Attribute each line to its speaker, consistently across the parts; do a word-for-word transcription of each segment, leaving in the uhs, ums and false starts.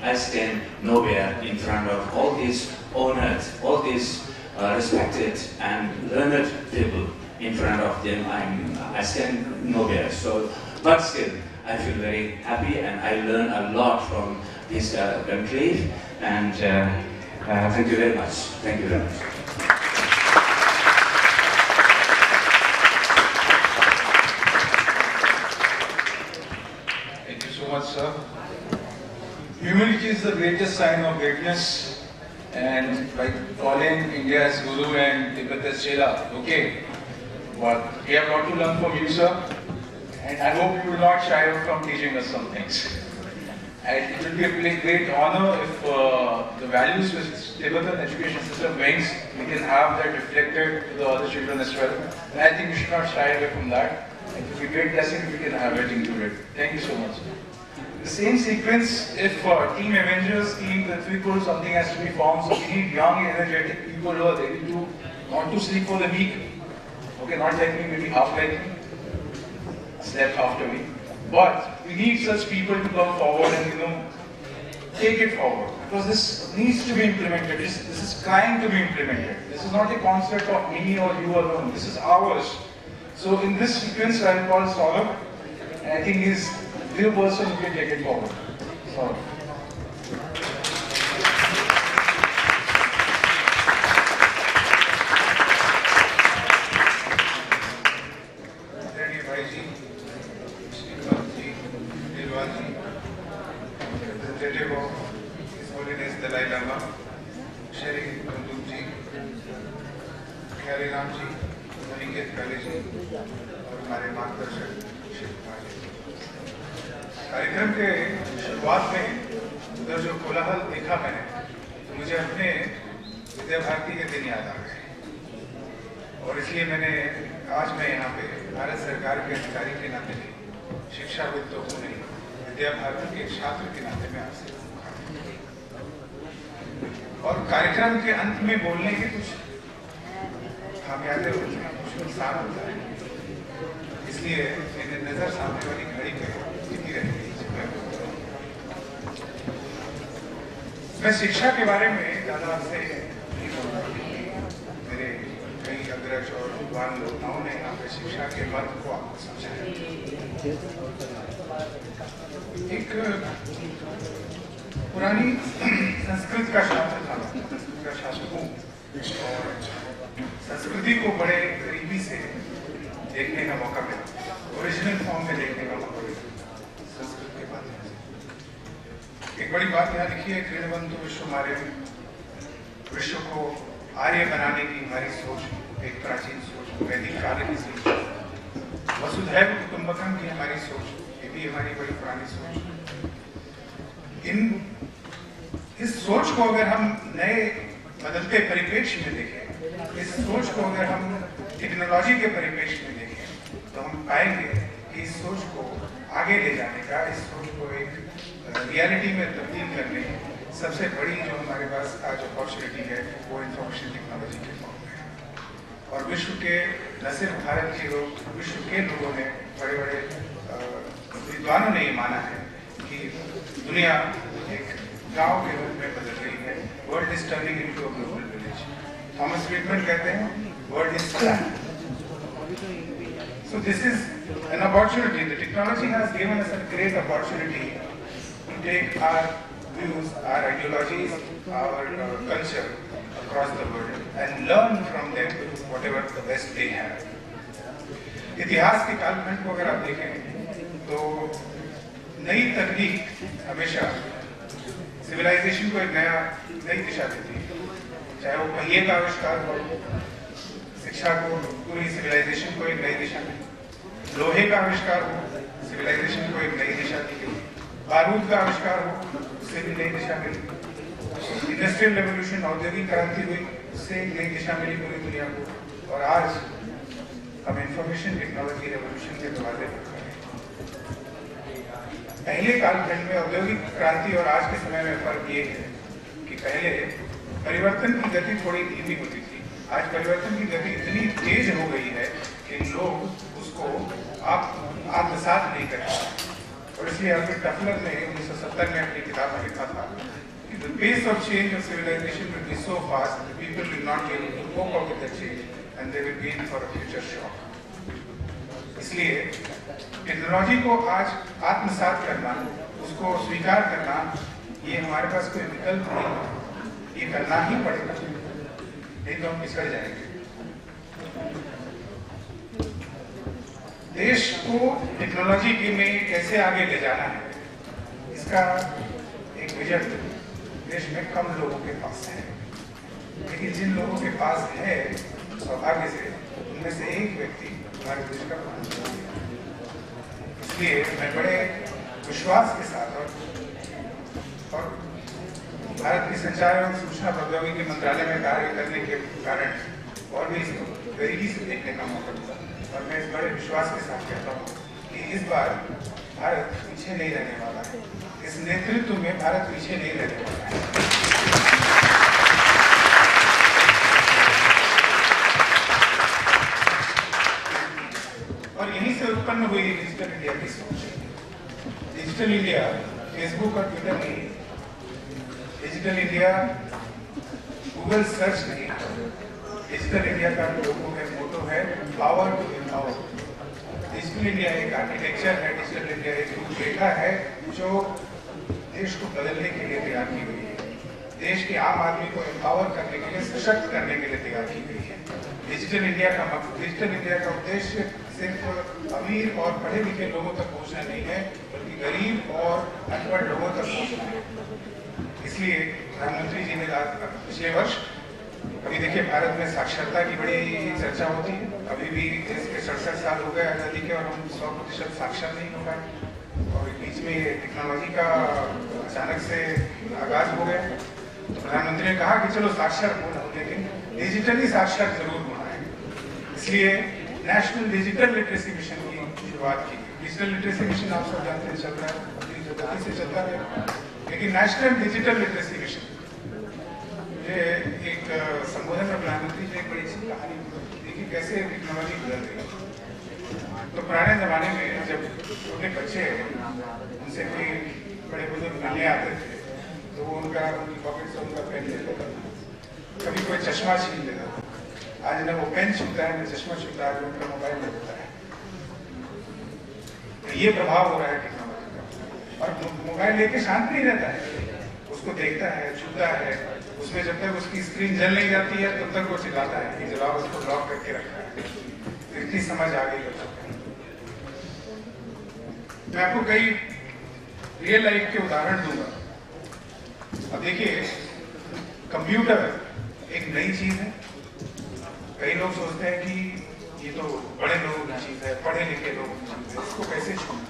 Speaker 1: I stand nowhere in front of all these honored, all these uh, respected and learned people. In front of them, I'm, I stand nowhere. So, but still, I feel very happy, and I learn a lot from this uh, conclave. And uh, uh, thank you very much. Thank you very much.
Speaker 2: Thank you so much, sir. Humility is the greatest sign of greatness, and by calling India as Guru and Tibet as Chela, okay. But we have got to learn from you, sir, and I hope you will not shy away from teaching us some things. And it will be a great honor if uh, the values which Tibetan education system brings, we can have that reflected to the other children as well. And I think we should not shy away from that. It will be a great blessing if we can have it included. Thank you so much. The same sequence, if uh, Team Avengers, Team Prithvi, something has to be formed, so we need young, energetic people who are ready to not to sleep for the week. Okay, not like me, maybe half like me. Slept half the week. But we need such people to come forward and, you know, take it forward. Because this needs to be implemented. This, this is trying to be implemented. This is not a concept of me or you alone. This is ours. So in this sequence, I will call Saurabh. And I think he's the person who can take it forward. Saurabh.
Speaker 3: Representative of His Holiness Dalai Lama, Shri Banduk ji, Khyaly Ram ji, Aniket Kale ji और हमारे मार्गदर्शक शिव कुमार जी। कार्यक्रम के शुरुआत में उधर जो कोलाहल देखा मैंने, तो मुझे अपने विद्या भारती के दिन याद आ गए, और इसलिए मैंने आज मैं यहाँ पे भारत सरकार के अधिकारी के नाते नहीं, शिक्षाविद तो हूँ नहीं, विद्या भारती के छात्र के नाते में आपसे और कार्यक्रम के अंत में बोलने के कुछ खामियाजे होते हैं, कुछ नुकसान होता है, इसलिए मेरी नजर सामने वाली घड़ी पे टिकी रहती है। मैं शिक्षा के बारे में ज्यादा आपसे नहीं बोलूँगा, मेरे कई अग्रज और विद्वान लोगों ने यहाँ पे शिक्षा के महत्व को आपको समझाया। एक पुरानी संस्कृत का शास्त्र था, संस्कृत का शास्त्र हूँ, और संस्कृति को बड़े करीबी से देखने का मौका मिला, ओरिजिनल फॉर्म में देखने का मौका मिला संस्कृत के माध्यम से। एक बड़ी बात यहाँ लिखी है, क्रीडबंधु विश्व मार्य, विश्व को आर्य बनाने की हमारी सोच, एक प्राचीन सोच, वैदिक काल की सोच, वसुधैव कुटुंबकम की हमारी सोच, ये भी हमारी बड़ी पुरानी सोच। इन इस सोच को अगर हम नए बदलते परिप्रेक्ष्य में देखें, इस सोच को अगर हम टेक्नोलॉजी के परिप्रेक्ष्य में देखें, तो हम पाएंगे कि इस सोच को आगे ले जाने का, इस सोच को एक रियलिटी में तब्दील करने की सबसे बड़ी जो हमारे पास आज अपॉर्चुनिटी है, वो इंफॉर्मेशन टेक्नोलॉजी के फॉर्म में है। और विश्व के न सिर्फ भारत के लोग, विश्व के लोगों ने, बड़े बड़े विद्वानों ने ये माना है कि दुनिया एक गांव के रूप में बदल रही है। World is turning into a global village. Thomas Friedman कहते हैं, world is flat. So this is an opportunity. The technology has given us a great opportunity to take our views, our ideologies, our uh, culture across the world and learn from them whatever the best they have. इतिहास के कालखंड को अगर आप देखें तो नई तकनीक हमेशा सिविलाइजेशन को एक नया नई दिशा देती है। चाहे वो पहिए का आविष्कार हो, शिक्षा को, पूरी सिविलाइजेशन को एक नई दिशा मिली, लोहे का आविष्कार हो, सिविलाइजेशन को एक नई दिशा दी गई, बारूद का आविष्कार हो, उससे भी नई दिशा मिली, इंडस्ट्रियल रेवोल्यूशन, औद्योगिक क्रांति हुई, उससे एक नई दिशा मिली पूरी दुनिया को, और आज हम इंफॉर्मेशन टेक्नोलॉजी रेवोल्यूशन के दरवाजे पर खड़े हैं। पहले कालखंड में औद्योगिक क्रांति और आज के समय में फर्क ये है कि पहले परिवर्तन की गति थोड़ी धीमी होती थी, आज परिवर्तन की गति इतनी तेज हो गई है कि लोग उसको आप आत्मसात नहीं कर पाते। और इसलिए अल्फ्रेड टफलर ने उन्नीस सौ सत्तर में अपनी किताब में लिखा था pace of change of civilization will be so fast that people will not be able to cope up with the change and they will be in for a future shock. इसलिए टेक्नोलॉजी को आज आत्मसात करना, उसको स्वीकार करना, ये हमारे पास कोई विकल्प नहीं, ये करना ही पड़ेगा, नहीं तो हम पिछड़ जाएंगे। देश को टेक्नोलॉजी के में कैसे आगे ले जाना है, इसका एक विजन देश में कम लोगों के पास है, लेकिन जिन लोगों के पास है सौभाग्य से उनमें से एक व्यक्ति हमारे देश का प्रधानमंत्री है। इसलिए मैं बड़े विश्वास के साथ और, और भारत की संचार एवं सूचना प्रौद्योगिकी मंत्रालय में कार्य करने के कारण और भी इसको गरीबी से देखने का मौका मिला और मैं इस बड़े विश्वास के साथ कहता हूँ कि इस बार भारत पीछे नहीं रहने वाला है, इस नेतृत्व में भारत पीछे नहीं रहने वाला है। और यहीं से उत्पन्न हुई डिजिटल इंडिया की सोच। डिजिटल इंडिया फेसबुक और ट्विटर नहीं, डिजिटल इंडिया गूगल सर्च नहीं, डिजिटल इंडिया का लोगों में मोटो है power to empower. Digital India एक आर्किटेक्चर है, डिजिटल इंडिया एक रूपरेखा है जो देश को बदलने के लिए तैयार की गई है, देश के आम आदमी को एम्पावर करने के लिए, सशक्त करने के लिए तैयार की गई है। डिजिटल इंडिया का डिजिटल इंडिया का उद्देश्य सिर्फ अमीर और पढ़े लिखे लोगों तक पहुंचना नहीं है, बल्कि गरीब और अनपढ़ लोगों तक पहुंचना है। इसलिए प्रधानमंत्री जी ने पिछले वर्ष, अभी देखिए भारत में साक्षरता की बड़ी चर्चा होती है, अभी भी देश के सड़सठ साल हो गए आजादी के और हम सौ प्रतिशत साक्षर नहीं हो पाए और बीच में टेक्नोलॉजी का अचानक से आगाज हो गया। तो प्रधानमंत्री ने कहा कि चलो साक्षर होना, लेकिन डिजिटली साक्षर जरूर होना है। इसलिए नेशनल डिजिटल लिटरेसी मिशन की शुरुआत की। डिजिटल लिटरेसी मिशन आप सब जानते हैं चल रहा है, अपनी गति से चलता है, लेकिन नेशनल डिजिटल लिटरेसी मिशन ये एक संबोधन में प्रधानमंत्री जी एक बड़ी सी कहानी देखिए कैसे टेक्नोलॉजी बदल रही है। तो पुराने जमाने में जब छोटे बच्चे उनसे कोई बड़े बुजुर्ग मिलने आते थे तो वो उनका उनकी पॉकेट से उनका पेन ले लेता था, कभी कोई चश्मा छीन लेता था। आज न वो पेन छूता है न चश्मा छूता है, उनका मोबाइल में होता है। तो ये प्रभाव हो रहा है टेक्नोलॉजी का। और मोबाइल लेके शांत नहीं रहता है, उसको देखता है, छूता है, उसमें जब तक उसकी स्क्रीन जल नहीं जाती है तब तक वो चिल्लाता है कि जवाब उसको ब्लॉक करके रखा है। तो इतनी समझ आ गई है। मैं आपको कई रियल लाइफ के उदाहरण दूंगा। अब देखिए कंप्यूटर एक नई चीज है, कई लोग सोचते हैं कि ये तो बड़े लोगों की चीज है, पढ़े लिखे लोगों की चीज है, इसको कैसे छूना।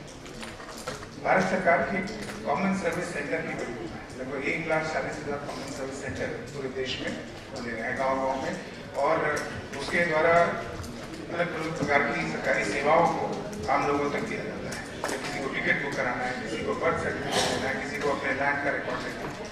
Speaker 3: भारत सरकार की कॉमन सर्विस सेंटर की परियोजना है, लगभग एक लाख चालीस हजार कॉमन सर्विस सेंटर पूरे देश में खुले हैं गाँव गाँव में, और उसके द्वारा अलग अलग प्रकार की सरकारी सेवाओं को आम लोगों तक दिया जाता है। किसी को टिकट बुक कराना है, किसी को बर्थ सर्टिफिकेट देना है, किसी को अपने लैंड का रिकॉर्ड देना है।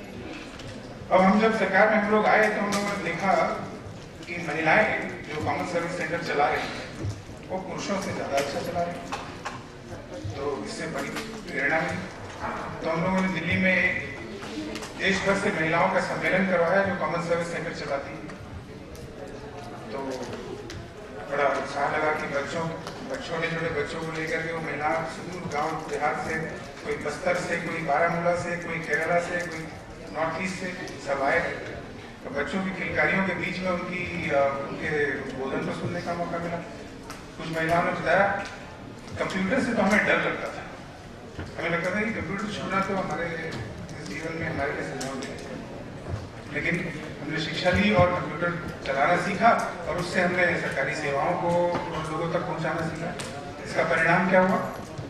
Speaker 3: अब हम जब सरकार में हम लोग आए तो हम लोगों ने देखा कि महिलाएं जो कॉमन सर्विस सेंटर चला रही हैं वो पुरुषों से ज्यादा अच्छा चला रही हैं। तो इससे बड़ी प्रेरणा मिली। तो हम लोगों ने दिल्ली में देश भर से महिलाओं का सम्मेलन करवाया जो कॉमन सर्विस सेंटर चलाती है। तो बड़ा उत्साह लगा कि बच्चों छोटे छोटे बच्चों को लेकर के वो महिला सुदूर गांव देहात से, कोई बस्तर से, कोई बारामूला से, कोई केरला से, कोई नॉर्थ ईस्ट से सब आए। तो बच्चों की किलकारियों के बीच में उनकी उनके बोधन को सुनने का मौका मिला। कुछ महिलाओं ने बताया कंप्यूटर से तो हमें डर लगता था, हमें लगता था कि कंप्यूटर छूना तो हमारे जीवन में हमारे लिए संभव नहीं है। लेकिन हमने शिक्षा ली और कंप्यूटर चलाना सीखा और उससे हमने सरकारी सेवाओं को लोगों तक पहुंचाना सीखा। इसका परिणाम क्या हुआ?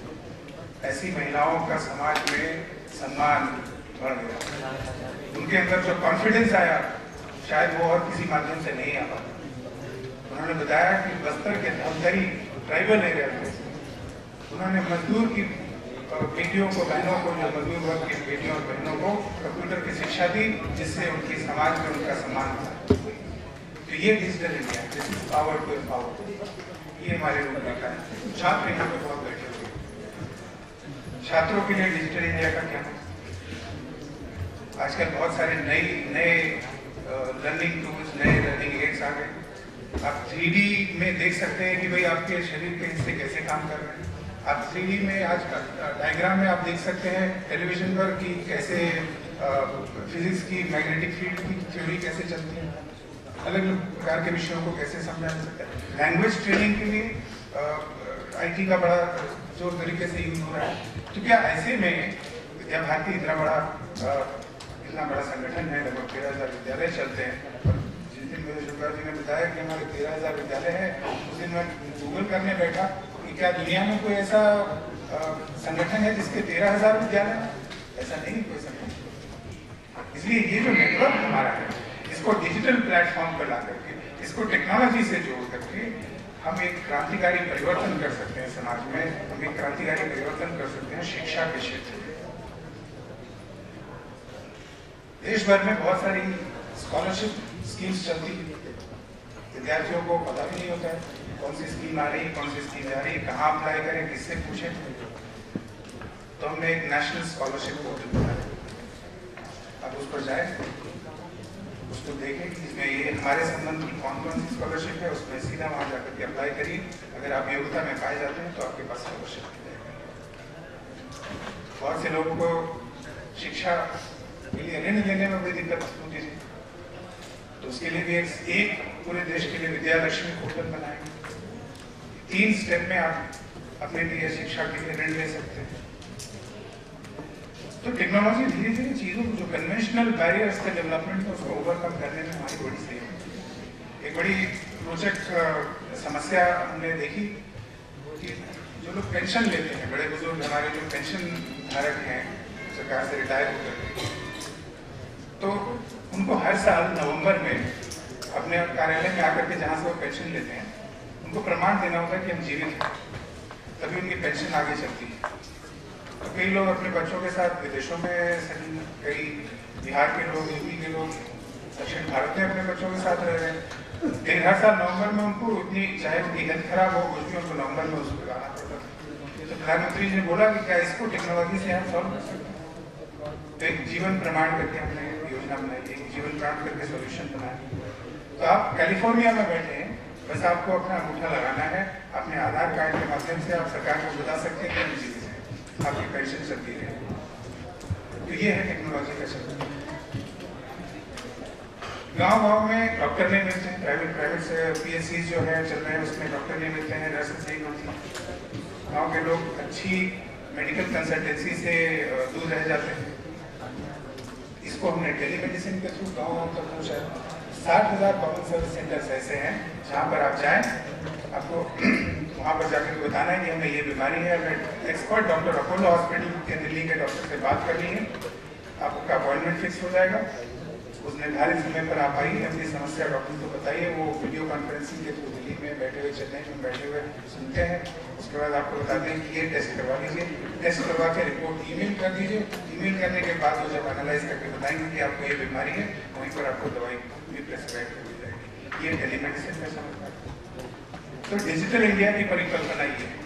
Speaker 3: ऐसी महिलाओं का समाज में सम्मान बढ़ गया, उनके अंदर जो कॉन्फिडेंस आया शायद वो और किसी माध्यम से नहीं आ पाता। उन्होंने बताया कि बस्तर के धमतरी ट्राइबल एरिया में उन्होंने मजदूर की बेटियों को, बहनों को, जो मजदूर वर्ग की बेटियों और बहनों को कंप्यूटर की शिक्षा दी, जिससे उनकी समाज में उनका सम्मान था। तो ये digital India, this is power to empower, ये हमारे रूपरेखा है। छात्र यहाँ पे बहुत बैठे हुए, छात्रों के लिए डिजिटल इंडिया का क्या है? आजकल बहुत सारे नए नए लर्निंग टूल्स, नए लर्निंग एड्स आ गए। आप थ्री डी में देख सकते हैं कि भाई आपके शरीर के हिस्से कैसे काम कर रहे हैं। आप थ्री डी में आज डायग्राम में आप देख सकते हैं टेलीविजन पर कि कैसे फिजिक्स की मैग्नेटिक फील्ड की थ्योरी कैसे चलती है, अलग अलग प्रकार के विषयों को कैसे समझा जा सकता है। लैंग्वेज ट्रेनिंग के लिए आईटी का बड़ा जोर तरीके से यूज हो रहा है। तो क्या ऐसे में विद्या भारती इतना बड़ा आ, इतना बड़ा संगठन है, लगभग तेरह हजार विद्यालय चलते हैं, और जिस दिन मेरे शुक्ला जी ने बताया कि हमारे तेरह हजार विद्यालय है, उस दिन मैं गूगल करने बैठा कि क्या दुनिया में कोई ऐसा आ, संगठन है जिसके तेरह हजार विद्यालय है? ऐसा नहीं कोई संगठन। इसलिए ये जो नेटवर्क हमारा है, इसको डिजिटल प्लेटफॉर्म पर ला करके, इसको टेक्नोलॉजी से जोड़ करके हम एक क्रांतिकारी परिवर्तन कर सकते हैं समाज में। हम एक क्रांतिकारी परिवर्तन कर सकते हैं शिक्षा के क्षेत्र में। देश भर में बहुत सारी स्कॉलरशिप स्कीम्स चलती है, विद्यार्थियों को पता भी नहीं होता है कौन सी स्कीम आ रही है, कौन सी स्कीम जा रही है, कहाँ अप्लाई करें, किससे पूछें। तो हमने एक नेशनल स्कॉलरशिप पोर्टल बनाया। आप उस पर जाए, उसको देखें कि इसमें ये हमारे संबंध की कौन कौन सी स्कॉलरशिप है, उसमें सीधा वहाँ जाकर के अप्लाई करिए। अगर आप योग्यता में पाए जाते हैं तो आपके पास स्कॉलरशिप मिल जाएगा। बहुत से लोगों को शिक्षा के लिए ऋण लेने में बड़ी दिक्कत होती थी, तो उसके लिए भी एक, एक पूरे देश के लिए विद्यालक्ष्मी पोर्टल बनाएंगे। तीन स्टेप में आप अपने लिए शिक्षा के लिए ऋण ले सकते हैं। तो टेक्नोलॉजी धीरे धीरे चीजों को, जो कन्वेंशनल बैरियर्स का डेवलपमेंट है, उसको ओवरकम करने में हमारी बड़ी सहयोग। एक बड़ी रोचक समस्या हमने देखी कि जो लोग पेंशन लेते हैं, बड़े बुजुर्ग हमारे जो पेंशन धारक हैं सरकार से रिटायर होकर, तो उनको हर साल नवंबर में अपने कार्यालय में आकर के जहाँ से वो पेंशन लेते हैं, उनको प्रमाण देना होता है कि हम जीवित हैं, तभी उनकी पेंशन आगे चलती है। तो कई लोग अपने बच्चों के साथ विदेशों में, कई बिहार के लोग, यूपी के लोग, दक्षिण भारत में अपने बच्चों के साथ रह रहे हैं। लेकिन हर साल नवंबर में उनको इतनी, चाहे उनकी हेल्थ खराब हो, कुछ भी उनको नवंबर में उसको लगाना पड़ता है। तो प्रधानमंत्री जी ने बोला कि क्या इसको टेक्नोलॉजी से हम सॉल्व कर सकते हैं। तो एक जीवन प्रमाण करके हमने योजना बनाई, एक जीवन प्रमाण करके सोल्यूशन बनाया। तो आप कैलिफोर्निया में बैठे हैं, बस आपको अपना अंगूठा लगाना है, अपने आधार कार्ड के माध्यम से आप सरकार को बता सकते हैं कि जीवित है, आपकी पेंशन चलती है। तो ये है टेक्नोलॉजी का चक्कर। गांव गांव में डॉक्टर नहीं मिलते हैं, private private P H C जो है चल रहे हैं, उसमें डॉक्टर नहीं मिलते हैं, नर्सेस नहीं मिलती हैं। गाँव के लोग अच्छी मेडिकल कंसल्टेंसी से दूर रह जाते हैं। इसको हमने टेलीमेडिसिन के थ्रू गाँव गाँव तक पहुँचाया। साठ हजार कॉमन सर्विस सेंटर्स ऐसे हैं जहाँ पर आप जाएं, आपको वहाँ पर जाकर बताना है कि हमें ये बीमारी है, हमें एक्सपर्ट डॉक्टर अपोलो हॉस्पिटल के दिल्ली के डॉक्टर से बात करनी है, आपका अपॉइंटमेंट फिक्स हो जाएगा। उस निर्धारित समय पर आप आइए, अपनी समस्या डॉक्टर को बताइए, वो वीडियो कॉन्फ्रेंसिंग के थ्रू दिल्ली में बैठे हुए, चेन्नई में बैठे हुए सुनते हैं। उसके बाद आपको बताते हैं कि ये टेस्ट करवा लीजिए, टेस्ट करवा के रिपोर्ट ईमेल कर दीजिए। ईमेल करने के बाद वो जब एनालाइज करके बताएंगे कि आपको ये बीमारी है, वहीं पर आपको दवाई भी प्रेस्क्राइब कर दी जाएगी। ये टेलीमेडिसिन का समझ। तो डिजिटल इंडिया की परिकल्पना ये है।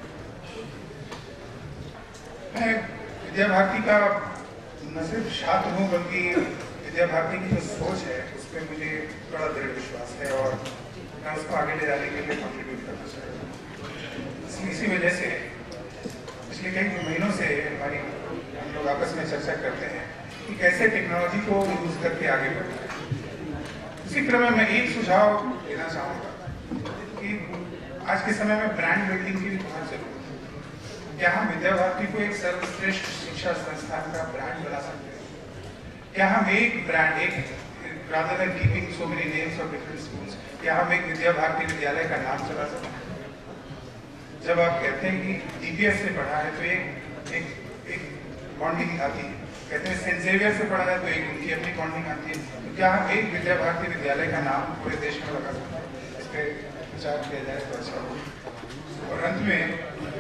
Speaker 3: मैं विद्या भारती का न सिर्फ छात्र हूँ, बल्कि विद्या भारती की जो सोच है उस पर मुझे बड़ा दृढ़ विश्वास है, और मैं उसको आगे ले जाने के लिए कॉन्ट्रीब्यूट करना चाहूँगा। इसी वजह से पिछले कई महीनों से हमारी हम लोग आपस में चर्चा करते हैं कि कैसे टेक्नोलॉजी को यूज करके आगे बढ़ना है। इसी क्रम में मैं एक सुझाव देना चाहूँगा कि आज के समय में ब्रांड बिल्डिंग की भी बहुत जरूरत है। क्या हम विद्या भारती को एक सर्वश्रेष्ठ शिक्षा संस्थान का ब्रांड बना सकते हैं? क्या हम एक ब्रांड, एक rather than keeping so many names of different schools, क्या हम एक विद्या भारती विद्यालय का नाम चला सकते हैं? जब आप कहते हैं कि डी पी एस से पढ़ा है तो एक एक एक बॉन्डिंग आती है, कहते हैं सेंट जेवियर से पढ़ा है तो एक उनकी अपनी बॉन्डिंग आती है। तो क्या हम एक विद्या भारती विद्यालय का नाम पूरे देश में लगा सकते हैं? इस पर विचार किया जाए तो अच्छा होगा। और अंत में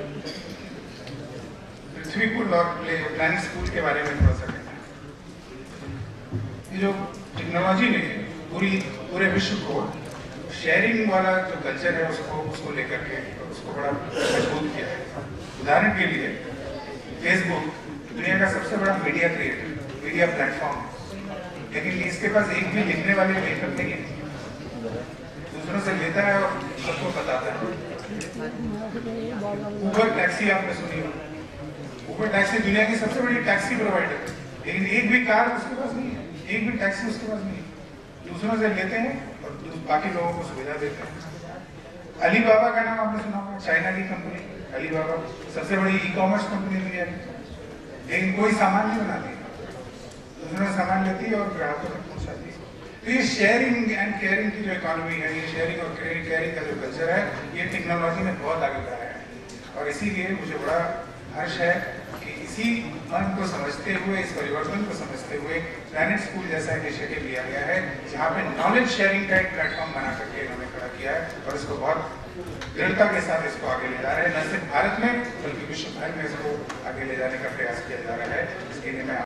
Speaker 3: पृथ्वीकुल और प्लानिंग स्कूल के बारे में थोड़ा सा कहना है। ये जो टेक्नोलॉजी ने पूरी पूरे विश्व को शेयरिंग वाला जो कल्चर है उसको उसको लेकर के उसको बड़ा मजबूत किया है। उदाहरण के लिए फेसबुक दुनिया का सबसे बड़ा मीडिया क्रिएटर, मीडिया प्लेटफॉर्म है, लेकिन इसके पास एक भी लिखने वाले लेखक नहीं है, दूसरों से लेता है और सबको बताता है। उबर टैक्सी आपने सुनी हो, उबर टैक्सी दुनिया की सबसे बड़ी टैक्सी प्रोवाइडर है, लेकिन एक भी कार उसके पास नहीं है, एक भी टैक्सी उसके पास नहीं है, दूसरों से लेते हैं और बाकी लोगों को सुविधा देते हैं। अलीबाबा का नाम आपने सुना होगा, चाइना की कंपनी अलीबाबा सबसे बड़ी ई कॉमर्स कंपनी दुनिया की, लेकिन कोई सामान नहीं बनाती, दूसरों से सामान लेती है और ग्राहकों तक पहुंचाती है। तो ये शेयरिंग एंड केयरिंग की जो इकोनॉमी है, ये शेयरिंग और केयरिंग का जो कल्चर है, ये टेक्नोलॉजी में बहुत आगे बढ़ा है। और इसीलिए मुझे बड़ा हर्ष है कि इसी मन को समझते हुए, इस परिवर्तन को समझते हुए प्लैनेट स्कूल जैसा इनिशिएटिव लिया गया है, जहाँ पे नॉलेज शेयरिंग का एक प्लेटफॉर्म बना करके इन्होंने खड़ा किया है और इसको बहुत दृढ़ता के साथ इसको आगे ले जा रहे हैं, न सिर्फ भारत में बल्कि विश्व भर में इसको आगे ले जाने का प्रयास किया जा रहा है। इसके लिए मैं